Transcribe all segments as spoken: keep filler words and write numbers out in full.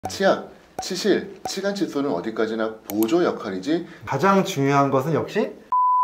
치약, 치실, 치간 칫솔은 어디까지나 보조 역할이지 가장 중요한 것은 역시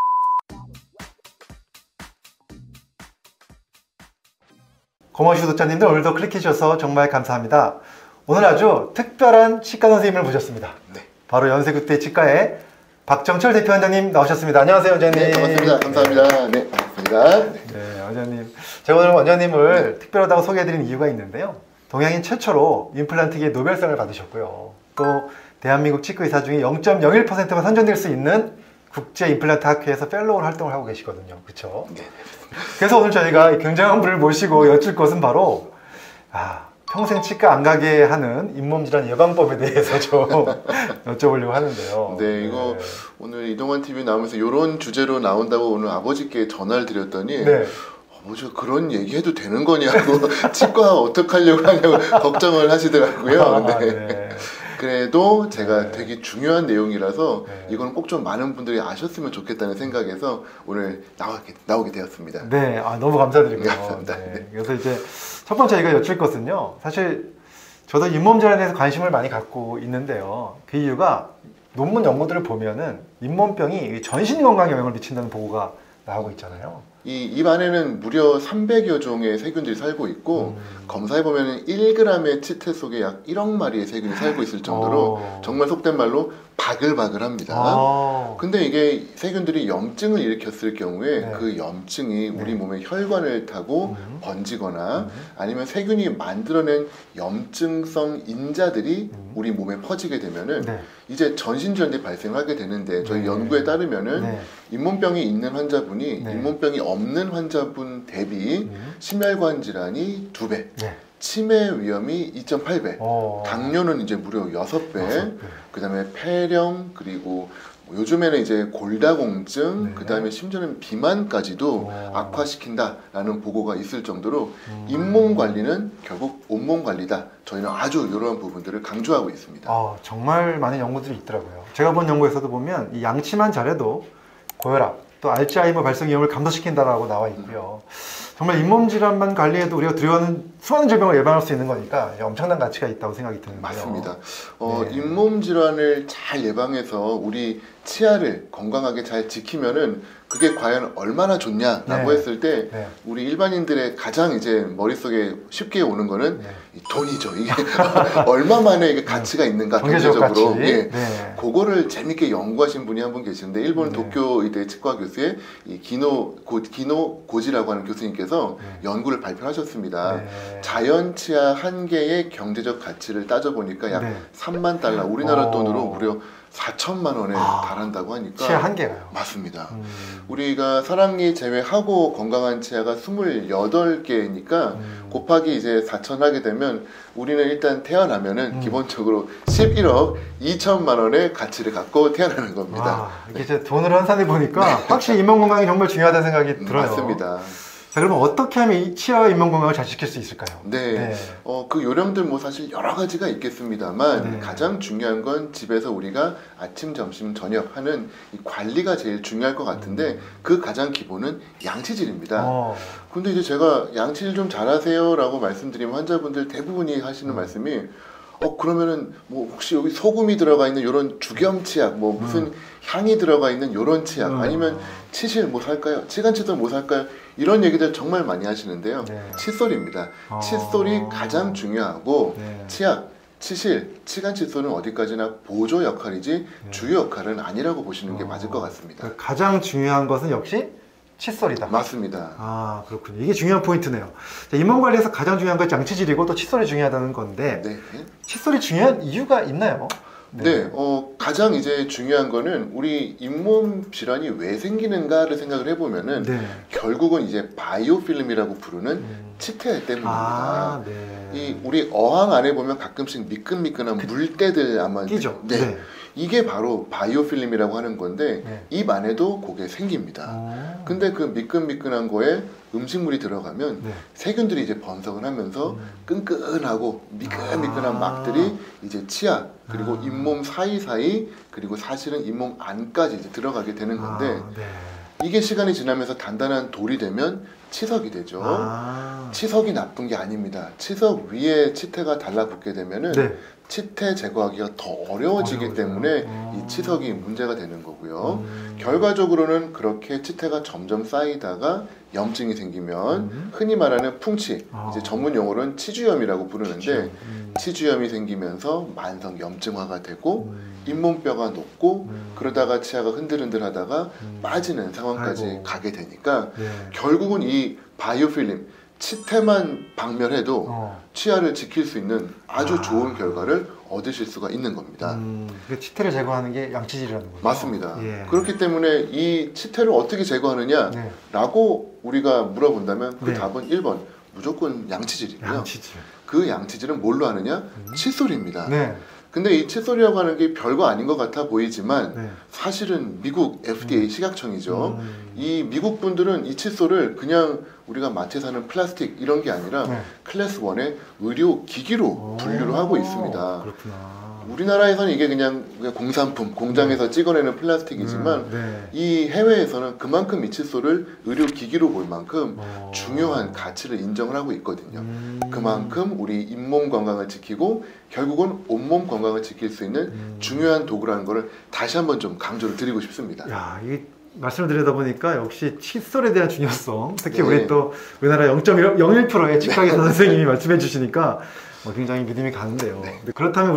고마우신 구독자님들, 오늘도 클릭해 주셔서 정말 감사합니다. 오늘 아주 특별한 치과 선생님을 모셨습니다. 네. 바로 연세구태 치과의 박정철 대표원장님 나오셨습니다. 안녕하세요, 원장님. 네, 반갑습니다. 감사합니다. 네, 반갑습니다. 네, 네, 원장님. 제가 오늘 원장님을 네. 특별하다고 소개해드린 이유가 있는데요. 동양인 최초로 임플란트계의 노벨상을 받으셨고요. 또 대한민국 치과의사 중에 영 점 영일 퍼센트만 선정될 수 있는 국제 임플란트 학회에서 펠로우 활동을 하고 계시거든요. 그렇죠? 네. 그래서 오늘 저희가 굉장한 분을 모시고 여쭐 것은 바로 아, 평생 치과 안 가게 하는 잇몸질환 예방법에 대해서 좀 여쭤보려고 하는데요. 네, 이거 네. 오늘 이동환 티비 나오면서 이런 주제로 나온다고 오늘 아버지께 전화를 드렸더니 네. 아버지가 그런 얘기해도 되는 거냐고 치과 어떡하려고 하냐고 걱정을 하시더라고요. 아, 네. 네. 그래도 제가 네. 되게 중요한 내용이라서 네. 이건 꼭 좀 많은 분들이 아셨으면 좋겠다는 생각에서 오늘 나오게, 나오게 되었습니다. 네, 아, 너무 감사드리고요. 감사합니다. 네. 네. 그래서 이제 첫 번째 저희가 여쭐 것은요. 사실 저도 잇몸 질환에 대해서 관심을 많이 갖고 있는데요. 그 이유가 논문 연구들을 보면은 잇몸병이 전신 건강에 영향을 미친다는 보고가 나오고 있잖아요. 이 입 안에는 무려 삼백여 종의 세균들이 살고 있고 음. 검사해 보면 일 그램의 치태 속에 약 일억 마리의 세균이 살고 있을 정도로 오. 정말 속된 말로 바글바글합니다. 아. 근데 이게 세균들이 염증을 일으켰을 경우에 네. 그 염증이 우리 네. 몸의 혈관을 타고 음. 번지거나 음. 아니면 세균이 만들어낸 염증성 인자들이 음. 우리 몸에 퍼지게 되면은 네. 이제 전신 질환이 발생하게 되는데 저희 네. 연구에 따르면은 네. 잇몸병이 있는 환자분이 네. 잇몸병이 없는 환자분 대비 음. 심혈관 질환이 두 배, 네. 치매 위험이 이 점 팔 배, 오. 당뇨는 이제 무려 여섯 배, 그 다음에 폐렴, 그리고 요즘에는 이제 골다공증, 네. 그 다음에 심지어는 비만까지도 오. 악화시킨다라는 보고가 있을 정도로 음. 잇몸 관리는 결국 온몸 관리다. 저희는 아주 이러한 부분들을 강조하고 있습니다. 아, 정말 많은 연구들이 있더라고요. 제가 본 연구에서도 보면 이 양치만 잘해도 고혈압, 또 알츠하이머 발생 위험을 감소시킨다라고 나와 있고요. 정말 잇몸 질환만 관리해도 우리가 들어가는 수많은 질병을 예방할 수 있는 거니까 엄청난 가치가 있다고 생각이 드는데요. 맞습니다. 어, 네. 잇몸 질환을 잘 예방해서 우리 치아를 건강하게 잘 지키면은 그게 과연 얼마나 좋냐라고 네. 했을 때 네. 우리 일반인들의 가장 이제 머릿속에 쉽게 오는 거는 네. 이 돈이죠. 이게 얼마만에 이게 가치가 있는가 경제적으로. 가치. 예. 네. 그거를 재밌게 연구하신 분이 한 분 계시는데 일본 네. 도쿄 의대 치과 교수의 이 기노 고, 기노 고지라고 하는 교수님께서 네. 연구를 발표하셨습니다. 네. 자연 치아 한 개의 경제적 가치를 따져 보니까 약 네. 삼만 달러, 우리나라 어... 돈으로 무려 사천만 원에 아, 달한다고 하니까 치아 한 개가요? 맞습니다. 음. 우리가 사랑니 제외하고 건강한 치아가 스물여덟 개니까 음. 곱하기 이제 사천 하게 되면 우리는 일단 태어나면은 음. 기본적으로 십일억 이천만 원의 가치를 갖고 태어나는 겁니다. 와, 이게 이제 돈으로 환산해 보니까 네. 확실히 잇몸 건강이 정말 중요하다는 생각이 들어요. 맞습니다. 자, 그러면 어떻게 하면 이 치아와 잇몸 건강을 잘 지킬 수 있을까요? 네, 네. 어, 그 요령들 뭐 사실 여러 가지가 있겠습니다만 네. 가장 중요한 건 집에서 우리가 아침, 점심, 저녁 하는 이 관리가 제일 중요할 것 같은데 음. 그 가장 기본은 양치질입니다. 어. 근데 이제 제가 양치질 좀 잘하세요 라고 말씀드리면 환자분들 대부분이 하시는 음. 말씀이 어 그러면은 뭐 혹시 여기 소금이 들어가 있는 요런 죽염 치약 뭐 무슨 음. 향이 들어가 있는 요런 치약 음. 아니면 치실 뭐 살까요? 치간 칫솔 뭐 살까요? 이런 얘기들 정말 많이 하시는데요. 네. 칫솔입니다. 어. 칫솔이 가장 중요하고 네. 치약, 치실, 치간 칫솔은 어디까지나 보조 역할이지 네. 주요 역할은 아니라고 보시는 어. 게 맞을 것 같습니다. 가장 중요한 것은 역시 칫솔이다. 맞습니다. 아, 그렇군요. 이게 중요한 포인트네요. 잇몸 관리에서 가장 중요한 건 양치질이고 또 칫솔이 중요하다는 건데 네. 칫솔이 중요한 이유가 있나요? 네, 네 어, 가장 이제 중요한 거는 우리 잇몸 질환이 왜 생기는가를 생각을 해보면은 네. 결국은 이제 바이오 필름이라고 부르는 음. 치태 때문입니다. 아, 네. 이 우리 어항 안에 보면 가끔씩 미끈미끈한 그, 물때들 아마 끼죠. 네. 네. 이게 바로 바이오 필름이라고 하는 건데 네. 입 안에도 그게 생깁니다. 아. 근데 그 미끈미끈한 거에 음식물이 들어가면 네. 세균들이 이제 번성을 하면서 음. 끈끈하고 미끈미끈한 아. 막들이 이제 치아 그리고 아. 잇몸 사이사이 그리고 사실은 잇몸 안까지 이제 들어가게 되는 건데 아. 네. 이게 시간이 지나면서 단단한 돌이 되면 치석이 되죠. 아. 치석이 나쁜 게 아닙니다. 치석 위에 치태가 달라붙게 되면은 네. 치태 제거하기가 더 어려워지기 어려워져요. 때문에 어. 이 치석이 문제가 되는 거고요. 음. 결과적으로는 그렇게 치태가 점점 쌓이다가 염증이 생기면 음. 흔히 말하는 풍치, 아. 이제 전문 용어로는 치주염이라고 부르는데 치주염. 음. 치주염이 생기면서 만성 염증화가 되고 음. 잇몸뼈가 녹고 음. 그러다가 치아가 흔들흔들하다가 음. 빠지는 상황까지 아이고. 가게 되니까 네. 결국은 이 바이오필름 치태만 박멸해도 어. 치아를 지킬 수 있는 아주 아. 좋은 결과를 얻으실 수가 있는 겁니다. 음. 그 치태를 제거하는 게 양치질이라는 거죠? 맞습니다. 예. 그렇기 때문에 이 치태를 어떻게 제거하느냐 네. 라고 우리가 물어본다면 그 네. 답은 일 번 무조건 양치질이고요. 양치질. 그 양치질은 뭘로 하느냐? 음. 칫솔입니다. 네. 근데 이 칫솔이라고 하는 게 별거 아닌 것 같아 보이지만 네. 사실은 미국 에프디에이 음. 식약청이죠. 음. 이 미국 분들은 이 칫솔을 그냥 우리가 마트에 사는 플라스틱 이런 게 아니라 네. 클래스 일의 의료 기기로 분류를 하고 있습니다. 그렇구나. 우리나라에서는 이게 그냥, 그냥 공산품, 공장에서 찍어내는 플라스틱이지만 음. 네. 이 해외에서는 그만큼 이 칫솔을 의료 기기로 볼 만큼 어. 중요한 가치를 인정을 하고 있거든요. 음. 그만큼 우리 잇몸 건강을 지키고 결국은 온몸 건강을 지킬 수 있는 음. 중요한 도구라는 것을 다시 한번 좀 강조를 드리고 싶습니다. 야, 이 말씀을 드리다 보니까 역시 칫솔에 대한 중요성, 특히 네. 우리 또 우리나라 영 점 영일 퍼센트의 치과의사 선생님이 말씀해 주시니까 어, 굉장히 믿음이 가는데요. 네. 그렇다면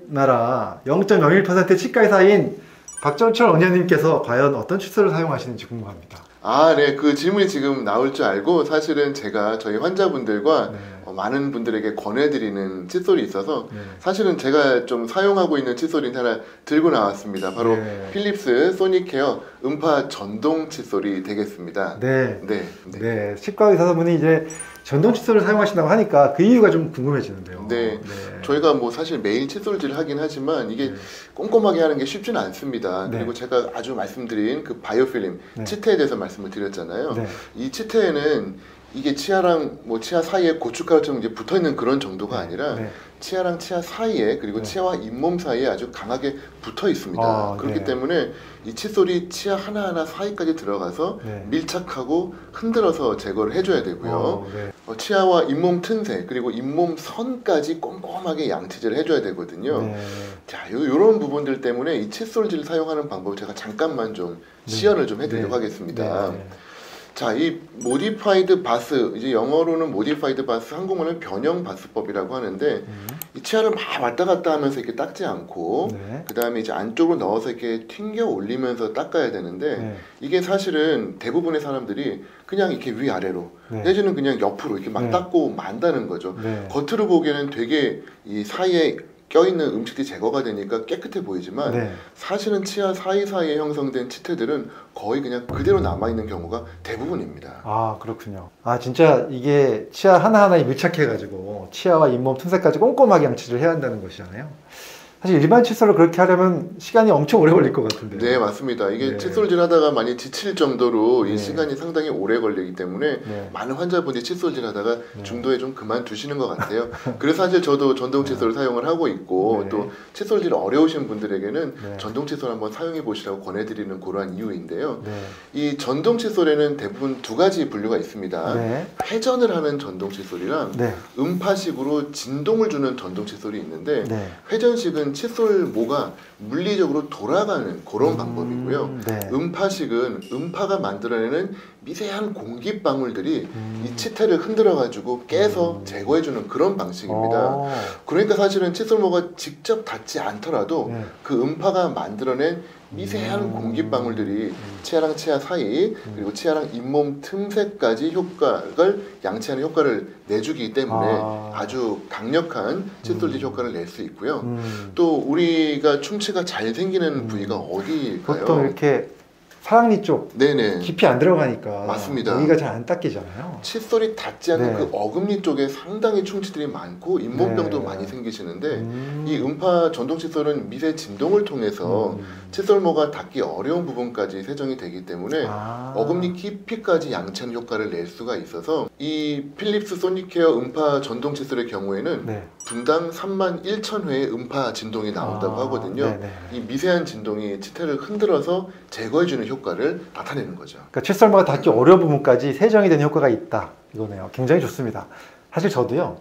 우리나라 영 점 영일 퍼센트 치과의사인 박정철 원장님께서 과연 어떤 칫솔을 사용하시는지 궁금합니다. 아, 네. 그 질문이 지금 나올 줄 알고 사실은 제가 저희 환자분들과 네. 어, 많은 분들에게 권해드리는 칫솔이 있어서 네. 사실은 제가 좀 사용하고 있는 칫솔이 하나 들고 나왔습니다. 바로 네. 필립스 소닉케어 음파 전동 칫솔이 되겠습니다. 네. 네. 네. 네. 치과 의사분이 이제 전동 칫솔을 사용하신다고 하니까 그 이유가 좀 궁금해지는데요. 네. 저희가 뭐 사실 매일 칫솔질을 하긴 하지만 이게 네. 꼼꼼하게 하는 게 쉽지는 않습니다. 네. 그리고 제가 아주 말씀드린 그 바이오필름 네. 치태에 대해서 말씀을 드렸잖아요. 네. 이 치태에는 이게 치아랑 뭐 치아 사이에 고춧가루처럼 이제 붙어 있는 그런 정도가 아니라 네. 치아랑 치아 사이에 그리고 네. 치아와 잇몸 사이에 아주 강하게 붙어 있습니다. 아, 그렇기 네. 때문에 이 칫솔이 치아 하나하나 사이까지 들어가서 네. 밀착하고 흔들어서 제거를 해줘야 되고요. 어, 네. 어, 치아와 잇몸 틈새 그리고 잇몸 선까지 꼼꼼하게 양치질을 해줘야 되거든요. 네. 자, 요, 요런 부분들 때문에 이 칫솔질을 사용하는 방법을 제가 잠깐만 좀 시연을 좀 해드리려고 네. 하겠습니다. 네. 자, 이 모디파이드 바스, 이제 영어로는 모디파이드 바스, 한국말은 변형 바스법이라고 하는데 음. 이 치아를 막 왔다 갔다 하면서 이렇게 닦지 않고 네. 그 다음에 이제 안쪽으로 넣어서 이렇게 튕겨 올리면서 닦아야 되는데 네. 이게 사실은 대부분의 사람들이 그냥 이렇게 위아래로 네. 내지는 그냥 옆으로 이렇게 막 네. 닦고 만다는 거죠. 네. 겉으로 보기에는 되게 이 사이에 껴있는 음식들이 제거가 되니까 깨끗해 보이지만 네. 사실은 치아 사이사이에 형성된 치태들은 거의 그냥 그대로 남아있는 경우가 대부분입니다. 아, 그렇군요. 아, 진짜 이게 치아 하나하나에 밀착해가지고 치아와 잇몸 틈새까지 꼼꼼하게 양치를 해야 한다는 것이잖아요. 사실 일반 칫솔을 그렇게 하려면 시간이 엄청 오래 걸릴 것 같은데. 네, 맞습니다. 이게 네. 칫솔질 하다가 많이 지칠 정도로 네. 이 시간이 상당히 오래 걸리기 때문에 네. 많은 환자분들이 칫솔질 하다가 네. 중도에 좀 그만두시는 것 같아요. 그래서 사실 저도 전동 칫솔을 사용을 하고 있고 네. 또 칫솔질 어려우신 분들에게는 네. 전동 칫솔 한번 사용해 보시라고 권해드리는 그러한 이유인데요. 네. 이 전동 칫솔에는 대부분 두 가지 분류가 있습니다. 네. 회전을 하는 전동 칫솔이랑 네. 음파식으로 진동을 주는 전동 칫솔이 있는데 네. 회전식은 칫솔 모가 물리적으로 돌아가는 그런 음, 방법이고요. 네. 음파식은 음파가 만들어내는 미세한 공기방울들이 음. 이 치태를 흔들어가지고 깨서 음. 제거해주는 그런 방식입니다. 어. 그러니까 사실은 칫솔모가 직접 닿지 않더라도 네. 그 음파가 만들어낸 미세한 음. 공기방울들이 음. 치아랑 치아 사이 그리고 치아랑 잇몸 틈새까지 효과를 양치하는 효과를 내주기 때문에 아. 아주 강력한 칫솔질 음. 효과를 낼 수 있고요. 음. 또 우리가 충치가 잘 생기는 음. 부위가 어디일까요? 보통 이렇게 사랑니 쪽 네네. 깊이 안 들어가니까 맞습니다. 여기가 잘 안 닦이잖아요. 칫솔이 닿지 않는 네. 그 어금니 쪽에 상당히 충치들이 많고 잇몸병도 네. 많이 생기시는데 음. 이 음파 전동 칫솔은 미세 진동을 통해서 음. 칫솔모가 닿기 어려운 부분까지 세정이 되기 때문에 아. 어금니 깊이까지 양치하는 효과를 낼 수가 있어서 이 필립스 소닉케어 음파 전동 칫솔의 경우에는 네. 분당 삼만 천 회의 음파 진동이 나온다고 아. 하거든요. 네네. 이 미세한 진동이 치태를 흔들어서 제거해주는 효과를 나타내는 거죠. 그러니까 칫솔모가 닿기 어려운 부분까지 세정이 되는 효과가 있다. 이거네요. 굉장히 좋습니다. 사실 저도요.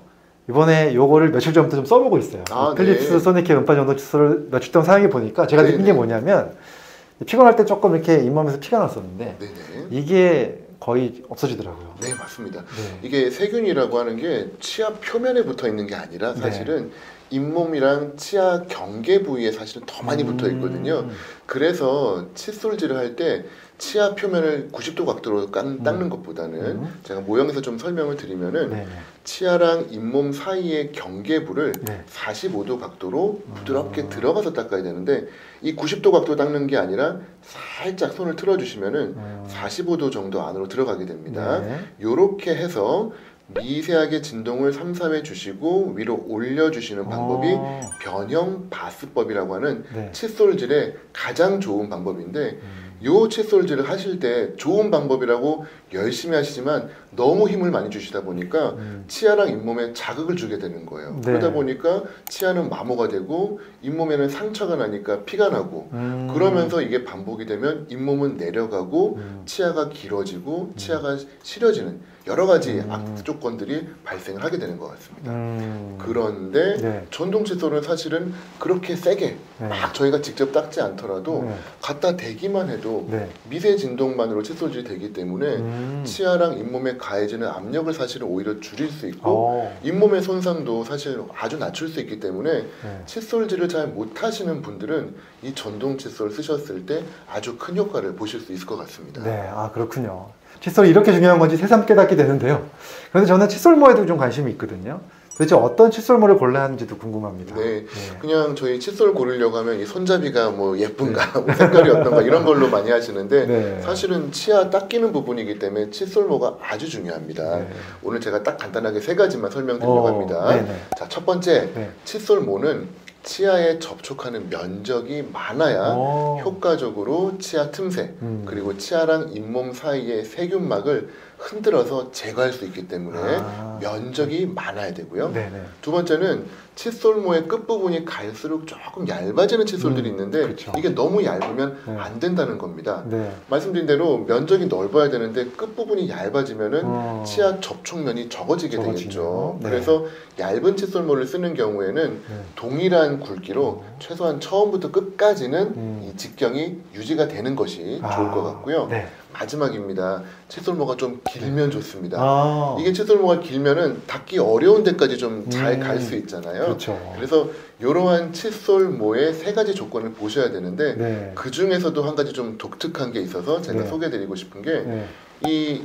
이번에 요거를 며칠 전부터 좀 써보고 있어요. 아, 필립스 네. 소니케 음파 전동 칫솔을 며칠 동안 사용해 보니까 제가 느낀 네네. 게 뭐냐면 피곤할 때 조금 이렇게 잇몸에서 피가 났었는데 네네. 이게 거의 없어지더라고요. 네, 맞습니다. 네. 이게 세균이라고 하는 게 치아 표면에 붙어 있는 게 아니라 사실은 잇몸이랑 치아 경계 부위에 사실은 더 많이 붙어 있거든요. 음. 그래서 칫솔질을 할 때 치아 표면을 구십 도 각도로 깎, 닦는 것보다는 음. 제가 모형에서 좀 설명을 드리면은 네네. 치아랑 잇몸 사이의 경계부를 네. 사십오 도 각도로 부드럽게 음. 들어가서 닦아야 되는데 이 구십 도 각도 닦는 게 아니라 살짝 손을 틀어주시면은 음. 사십오 도 정도 안으로 들어가게 됩니다. 네. 요렇게 해서 미세하게 진동을 삼, 사 회 주시고 위로 올려주시는 방법이 어. 변형 바스법이라고 하는 네. 칫솔질의 가장 좋은 방법인데 음. 요 칫솔질을 하실 때 좋은 방법이라고 열심히 하시지만 너무 힘을 많이 주시다 보니까 음. 치아랑 잇몸에 자극을 주게 되는 거예요. 네. 그러다 보니까 치아는 마모가 되고 잇몸에는 상처가 나니까 피가 나고 음. 그러면서 이게 반복이 되면 잇몸은 내려가고 음. 치아가 길어지고 치아가 시려지는 여러 가지 음. 악조건들이 발생을 하게 되는 것 같습니다. 음. 그런데 네. 전동 칫솔은 사실은 그렇게 세게 네. 막 저희가 직접 닦지 않더라도 네. 갖다 대기만 해도 네. 미세 진동만으로 칫솔질이 되기 때문에 음. 치아랑 잇몸에 가해지는 압력을 사실은 오히려 줄일 수 있고 어. 잇몸의 손상도 사실 아주 낮출 수 있기 때문에 네. 칫솔질을 잘 못하시는 분들은 이 전동 칫솔 쓰셨을 때 아주 큰 효과를 보실 수 있을 것 같습니다. 네, 아 그렇군요. 칫솔이 이렇게 중요한 건지 새삼 깨닫게 되는데요. 그런데 저는 칫솔모에도 좀 관심이 있거든요. 도대체 어떤 칫솔모를 골라야 하는지도 궁금합니다. 네, 네. 그냥 저희 칫솔 고르려고 하면 이 손잡이가 뭐 예쁜가, 뭐 색깔이 어떤가 이런 걸로 많이 하시는데 네. 사실은 치아 닦이는 부분이기 때문에 칫솔모가 아주 중요합니다. 네. 오늘 제가 딱 간단하게 세 가지만 설명드리려고 어, 합니다. 네네. 자, 첫 번째, 네. 칫솔모는 치아에 접촉하는 면적이 많아야 오. 효과적으로 치아 틈새 음. 그리고 치아랑 잇몸 사이의 세균막을 흔들어서 제거할 수 있기 때문에 아. 면적이 많아야 되고요. 네네. 두 번째는 칫솔모의 끝부분이 갈수록 조금 얇아지는 칫솔들이 음, 있는데 그쵸. 이게 너무 얇으면 네. 안 된다는 겁니다. 네. 말씀드린 대로 면적이 넓어야 되는데 끝부분이 얇아지면은 어. 치아 접촉면이 적어지게 적어지네요. 되겠죠. 네. 그래서 얇은 칫솔모를 쓰는 경우에는 네. 동일한 굵기로 최소한 처음부터 끝까지는 음. 이 직경이 유지가 되는 것이 아. 좋을 것 같고요. 네. 마지막입니다. 칫솔모가 좀 길면 좋습니다. 아. 이게 칫솔모가 길면은 닦기 어려운 데까지 좀 잘 음. 갈 수 있잖아요. 그렇죠. 그래서 이러한 칫솔모의 세 가지 조건을 보셔야 되는데 네. 그 중에서도 한 가지 좀 독특한 게 있어서 제가 네. 소개해드리고 싶은 게 네. 이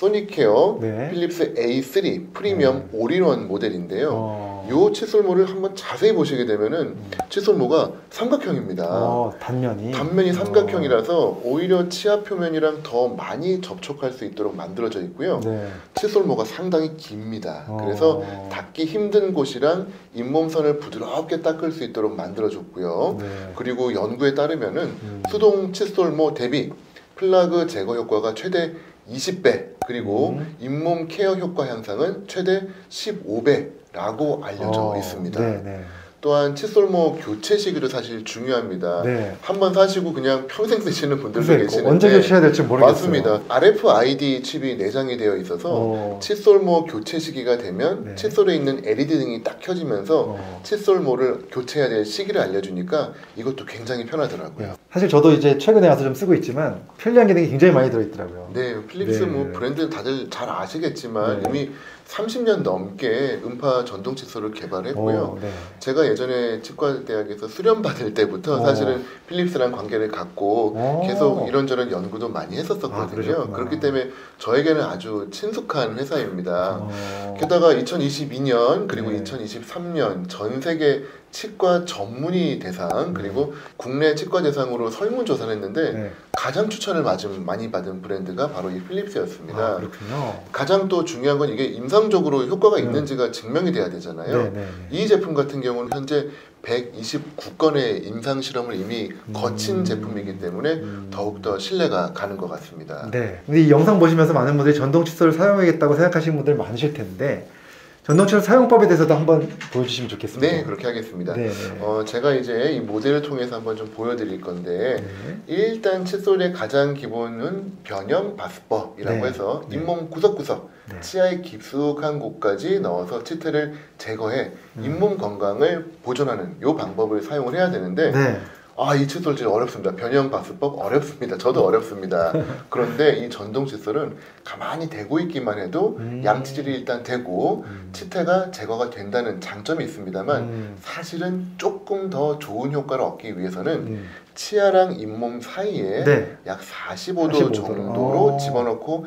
소니케어 네. 필립스 에이 쓰리 프리미엄 네. 올인원 모델인데요. 어. 이 칫솔모를 한번 자세히 보시게 되면은 음. 칫솔모가 삼각형입니다. 어, 단면이. 단면이 어. 삼각형이라서 오히려 치아 표면이랑 더 많이 접촉할 수 있도록 만들어져 있고요. 네. 칫솔모가 상당히 깁니다. 어. 그래서 닦기 힘든 곳이랑 잇몸선을 부드럽게 닦을 수 있도록 만들어줬고요. 네. 그리고 연구에 따르면은 음. 수동 칫솔모 대비 플라그 제거 효과가 최대 이십 배 그리고 음. 잇몸 케어 효과 향상은 최대 십오 배라고 알려져 어. 있습니다. 네, 네. 또한 칫솔모 교체 시기도 사실 중요합니다. 네. 한 번 사시고 그냥 평생 쓰시는 분들도 글쎄, 계시는데 언제 교체해야 될지 모르겠어요. 맞습니다. 알에프아이디 칩이 내장이 되어 있어서 어. 칫솔모 교체 시기가 되면 네. 칫솔에 있는 엘이디 등이 딱 켜지면서 어. 칫솔모를 교체해야 될 시기를 알려주니까 이것도 굉장히 편하더라고요. 네. 사실 저도 이제 최근에 와서 좀 쓰고 있지만 편리한 기능이 굉장히 많이 들어있더라고요. 네, 필립스 네. 뭐 브랜드 다들 잘 아시겠지만 네. 이미 삼십 년 넘게 음파 전동 칫솔을 개발했고요. 어, 네. 제가 예전에 치과대학에서 수련 받을 때부터 어. 사실은 필립스랑 관계를 갖고 어. 계속 이런저런 연구도 많이 아, 했었거든요. 그러셨구나. 그렇기 때문에 저에게는 아주 친숙한 회사입니다. 어. 게다가 이천이십이 년 그리고 네. 이천이십삼 년 전 세계 치과 전문의 대상 그리고 국내 치과 대상으로 설문조사를 했는데 네. 가장 추천을 맞은, 많이 받은 브랜드가 바로 이 필립스였습니다. 아, 그렇군요. 가장 또 중요한 건 이게 임상적으로 효과가 네. 있는지가 증명이 돼야 되잖아요. 네, 네. 이 제품 같은 경우는 현재 백이십구 건의 임상 실험을 이미 거친 음. 제품이기 때문에 음. 더욱더 신뢰가 가는 것 같습니다. 네. 근데 이 영상 보시면서 많은 분들이 전동 칫솔을 사용하겠다고 생각하시는 분들 많으실 텐데 전동 칫솔 사용법에 대해서도 한번 보여주시면 좋겠습니다. 네, 그렇게 하겠습니다. 네, 네. 어, 제가 이제 이 모델을 통해서 한번 좀 보여드릴 건데 네. 일단 칫솔의 가장 기본은 변형 바스법이라고 네. 해서 네. 잇몸 구석구석 네. 치아의 깊숙한 곳까지 넣어서 치태를 제거해 음. 잇몸 건강을 보존하는 이 방법을 사용을 해야 되는데 네. 아, 이 칫솔질 어렵습니다. 변형 박스법 어렵습니다. 저도 어렵습니다. 그런데 이 전동 칫솔은 가만히 대고 있기만 해도 음. 양치질이 일단 되고 음. 치태가 제거가 된다는 장점이 있습니다만 음. 사실은 조금 더 좋은 효과를 얻기 위해서는 음. 치아랑 잇몸 사이에 네. 약 사십오 도 사십오 도 정도로 오. 집어넣고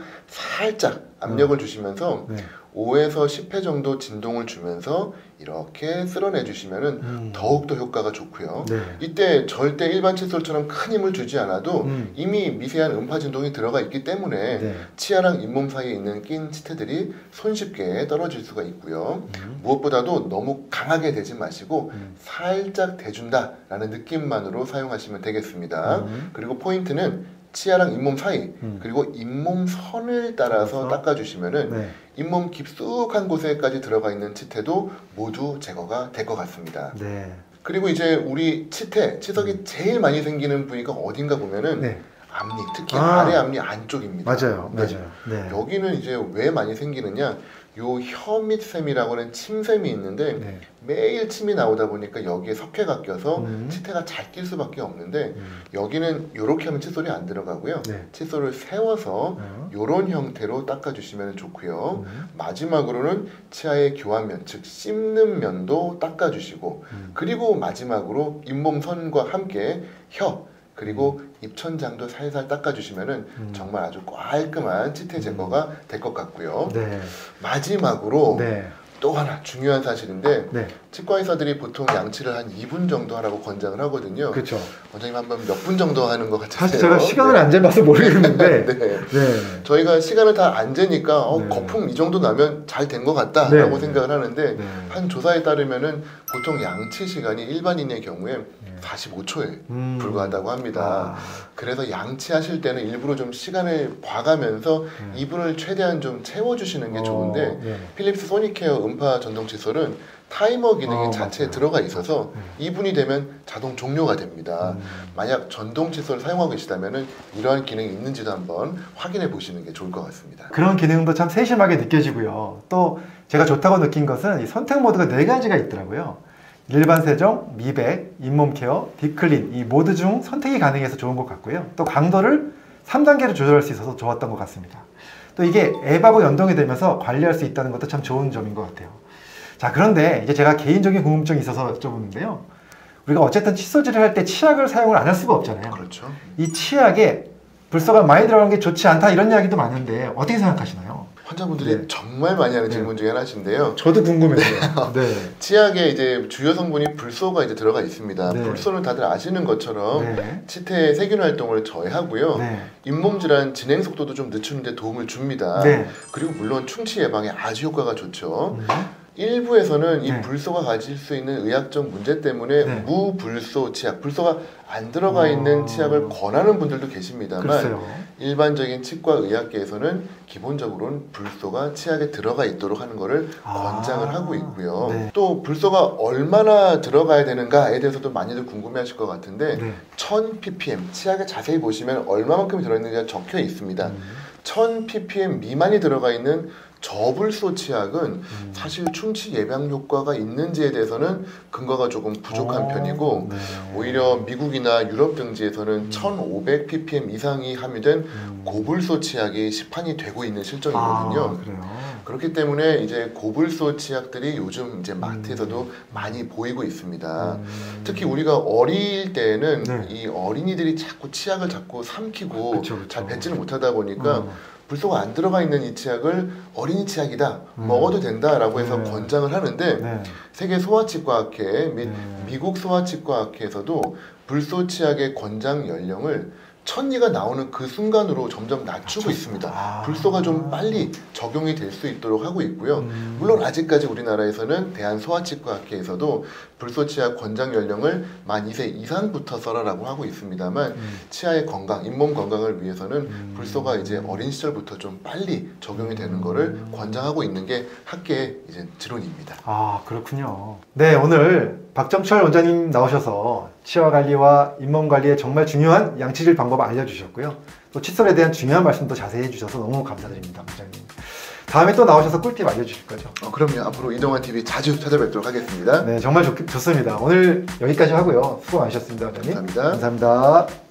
살짝 압력을 음. 주시면서 네. 오에서 십 회 정도 진동을 주면서 이렇게 쓸어내 주시면은 음. 더욱더 효과가 좋고요. 네. 이때 절대 일반 칫솔처럼 큰 힘을 주지 않아도 음. 이미 미세한 음파 진동이 들어가 있기 때문에 네. 치아랑 잇몸 사이에 있는 낀 치태들이 손쉽게 떨어질 수가 있고요. 음. 무엇보다도 너무 강하게 대지 마시고 음. 살짝 대준다라는 느낌만으로 사용하시면 되겠습니다. 음. 그리고 포인트는 치아랑 잇몸 사이 음. 그리고 잇몸 선을 따라서 그래서? 닦아주시면은 네. 잇몸 깊숙한 곳에까지 들어가 있는 치태도 모두 제거가 될 것 같습니다. 네. 그리고 이제 우리 치태, 치석이 음. 제일 많이 생기는 부위가 어딘가 보면은 네. 앞니, 특히 아. 아래 앞니 안쪽입니다. 맞아요, 네. 맞아요. 네. 여기는 이제 왜 많이 생기느냐? 요 혀밑샘이라고 하는 침샘이 있는데 네. 매일 침이 나오다 보니까 여기에 석회가 껴서 음. 치태가 잘 낄 수밖에 없는데 음. 여기는 이렇게 하면 칫솔이 안 들어가고요. 네. 칫솔을 세워서 이런 음. 형태로 닦아주시면 좋고요. 음. 마지막으로는 치아의 교환면, 즉 씹는 면도 닦아주시고 음. 그리고 마지막으로 잇몸 선과 함께 혀 그리고 음. 입천장도 살살 닦아주시면은 음. 정말 아주 깔끔한 치태 제거가 음. 될 것 같고요. 네. 마지막으로 네. 또 하나 중요한 사실인데 네. 치과 의사들이 보통 양치를 한 이 분 정도 하라고 권장을 하거든요. 그렇죠. 원장님 한번 몇 분 정도 하는 것 같으세요? 사실 제가 시간을 네. 안 재봐서 모르겠는데 네. 네. 저희가 시간을 다 안 재니까 어, 네. 거품 이 정도 나면 잘 된 것 같다라고 네. 생각을 하는데 네. 한 조사에 따르면은 보통 양치 시간이 일반인의 경우에 사십오 초에 음. 불과하다고 합니다. 아. 그래서 양치하실 때는 일부러 좀 시간을 봐가면서 음. 이 분을 최대한 좀 채워주시는 게 어, 좋은데 네. 필립스 소니케어 음파 전동 칫솔은 타이머 기능이 어, 자체에 맞아요. 들어가 있어서 음. 이 분이 되면 자동 종료가 됩니다. 음. 만약 전동 칫솔을 사용하고 계시다면 이러한 기능이 있는지도 한번 확인해 보시는 게 좋을 것 같습니다. 그런 기능도 참 세심하게 느껴지고요. 또 제가 좋다고 느낀 것은 이 선택 모드가 네 가지가 있더라고요. 일반 세정, 미백, 잇몸 케어, 딥클린 이 모드 중 선택이 가능해서 좋은 것 같고요. 또 강도를 삼 단계로 조절할 수 있어서 좋았던 것 같습니다. 또 이게 앱하고 연동이 되면서 관리할 수 있다는 것도 참 좋은 점인 것 같아요. 자, 그런데 이제 제가 개인적인 궁금증이 있어서 여쭤보는데요. 우리가 어쨌든 칫솔질을 할 때 치약을 사용을 안 할 수가 없잖아요. 그렇죠. 이 치약에 불소가 많이 들어가는 게 좋지 않다 이런 이야기도 많은데 어떻게 생각하시나요? 환자분들이 네. 정말 많이 하는 질문 네. 중에 하나신데요. 저도 궁금해요. 네. 치약에 이제 주요 성분이 불소가 이제 들어가 있습니다. 네. 불소는 다들 아시는 것처럼 네. 치태의 세균 활동을 저해하고요. 네. 잇몸 질환 진행 속도도 좀 늦추는 데 도움을 줍니다. 네. 그리고 물론 충치 예방에 아주 효과가 좋죠. 음. 일부에서는 이 네. 불소가 가질 수 있는 의학적 문제 때문에 네. 무불소 치약, 불소가 안 들어가 어... 있는 치약을 권하는 분들도 계십니다만 글쎄요. 일반적인 치과 의학계에서는 기본적으로는 불소가 치약에 들어가 있도록 하는 것을 아... 권장을 하고 있고요. 네. 또 불소가 얼마나 들어가야 되는가에 대해서도 많이들 궁금해하실 것 같은데 네. 천 ppm, 치약에 자세히 보시면 얼마만큼 들어있는지가 적혀 있습니다. 음. 천 ppm 미만이 들어가 있는 저불소 치약은 음. 사실 충치 예방 효과가 있는지에 대해서는 근거가 조금 부족한 오, 편이고 네. 오히려 미국이나 유럽 등지에서는 음. 천오백 ppm 이상이 함유된 음. 고불소 치약이 시판이 되고 있는 실정이거든요. 아, 그래요? 그렇기 때문에 이제 고불소 치약들이 요즘 이제 마트에서도 음. 많이 보이고 있습니다. 음. 특히 우리가 어릴 때는 네. 이 어린이들이 자꾸 치약을 자꾸 삼키고 그쵸, 그쵸. 잘 뱉지는 못하다 보니까 음. 불소가 안 들어가 있는 이 치약을 어린이 치약이다, 음. 먹어도 된다라고 해서 네. 권장을 하는데 네. 세계 소아치과학회 및 네. 미국 소아치과학회에서도 불소 치약의 권장 연령을 천리가 나오는 그 순간으로 점점 낮추고 있습니다. 아. 불소가 좀 빨리 적용이 될 수 있도록 하고 있고요. 음. 물론 아직까지 우리나라에서는 대한소아치과학회에서도 불소 치약 권장 연령을 만 이 세 이상부터 써라라고 하고 있습니다만 음. 치아의 건강, 잇몸 건강을 위해서는 음. 불소가 이제 어린 시절부터 좀 빨리 적용이 되는 거를 권장하고 있는 게 학계의 이제 지론입니다. 아, 그렇군요. 네, 오늘 박정철 원장님 나오셔서 치아 관리와 잇몸 관리에 정말 중요한 양치질 방법을 알려주셨고요. 또 칫솔에 대한 중요한 말씀도 자세히 해주셔서 너무 감사드립니다, 원장님. 다음에 또 나오셔서 꿀팁 알려주실 거죠? 어, 그럼요. 앞으로 이동환 티비 자주 찾아뵙도록 하겠습니다. 네, 정말 좋, 좋습니다. 오늘 여기까지 하고요. 수고 많으셨습니다, 원장님. 감사합니다. 감사합니다.